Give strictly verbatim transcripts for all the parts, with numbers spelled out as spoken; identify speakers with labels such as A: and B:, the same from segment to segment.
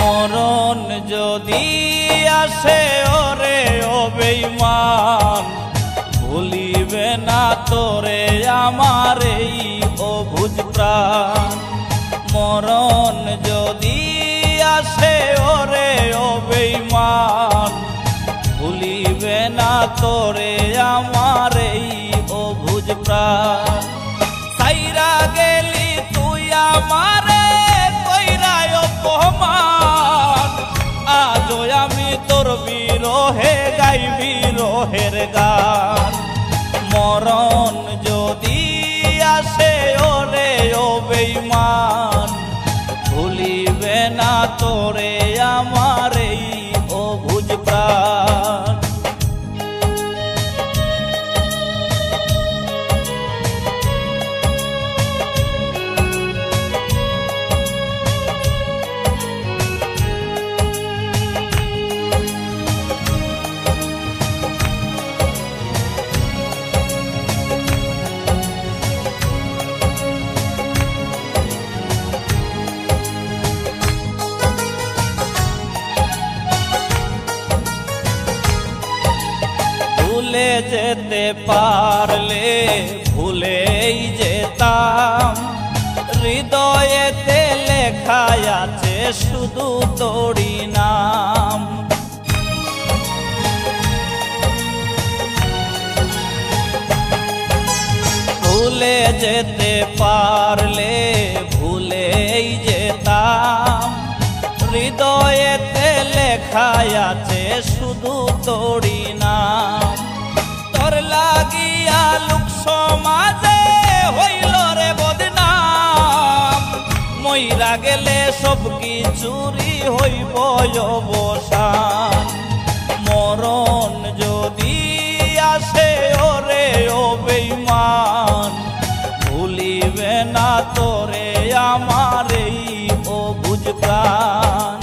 A: মরণ যদি আসে ওরে ও বেঈমান, ভুলিবে না তোরে আমার এই অবুঝ প্রাণ। মরণ যদি আসে ওরে ও বেঈমান, ভুলিবে না তোরে আমার এই অবুঝ প্রাণ। সাইরা গেলি তুই আমারে কইরা অপমান, আজও আমি তোর বিরহে গাই বিরহের গান। মরণ যদি আসে ওরে ও বেঈমান, ভুলিবে না তোরে আমার এই অবুঝ প্রাণ। ভুলে যেতে পারলে ভুলেই যেতাম, হৃদয়েতে লেখা আছে শুধু তোরই নাম। ভুলে যেতে পারলে ভুলেই যেতাম, হৃদয়েতে লেখা আছে শুধু তোরই নাম। তোর লাগিয়া লোক সমাজে হইল রে বদনাম, মইরা গেলে সব কিছুরই হইব অবসান। মরণ যদি আসে ওরে ও বেঈমান, ভুলিবে না তোরে আমার এই অবুঝ প্রাণ।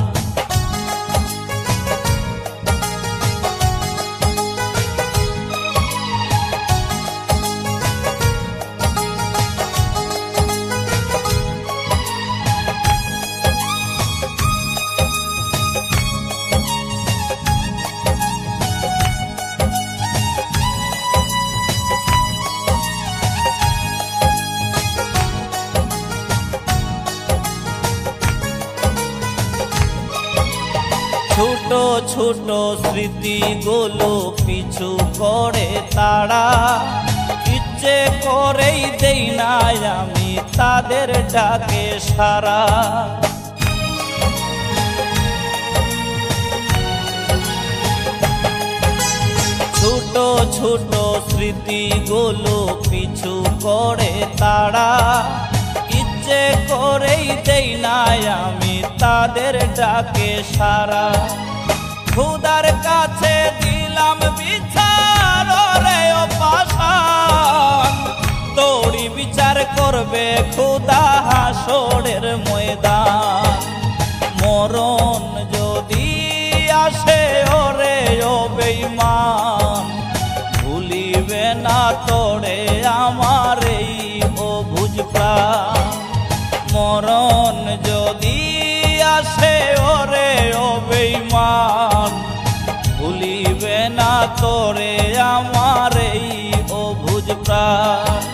A: ছোট ছোট স্মৃতিগুলো পিছু করে তারা, ইচ্ছে করেই দেই না আমি তাদের ডাকে সারা। ছোট ছোট স্মৃতিগুলো পিছু করে তারা, ইচ্ছে করেই দেই না আমি তাদের ডাকে সারা। খোদার কাছে দিলাম বিচার রে ও পাষাণ, তোরই বিচার করবে খোদা হাসরের ময়দান। মরণ যদি আসে ওরে ও বেঈমান, ভুলিবে না তোরে আমার এই অবুঝ প্রাণ। মরণ যদি আসে ওরে ও বেঈমান, ভুলিবে না তোরে আমার এই অবুঝ প্রাণ।